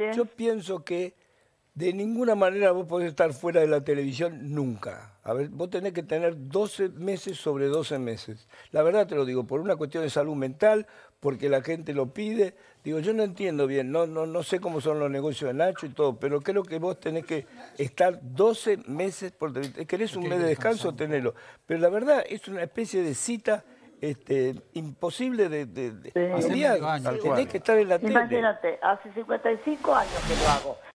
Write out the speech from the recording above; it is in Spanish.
yo pienso que de ninguna manera vos podés estar fuera de la televisión nunca. A ver, vos tenés que tener 12 meses sobre 12 meses. La verdad te lo digo, por una cuestión de salud mental, porque la gente lo pide. Digo, yo no entiendo bien, no sé cómo son los negocios de Nacho y todo, pero creo que vos tenés que estar 12 meses por televisión. ¿Querés un mes de descanso? Tenelo. Pero la verdad es una especie de cita imposible de Hace enviar. muchos años. Tenés que estar en la tele. Imagínate, hace 55 años que lo hago.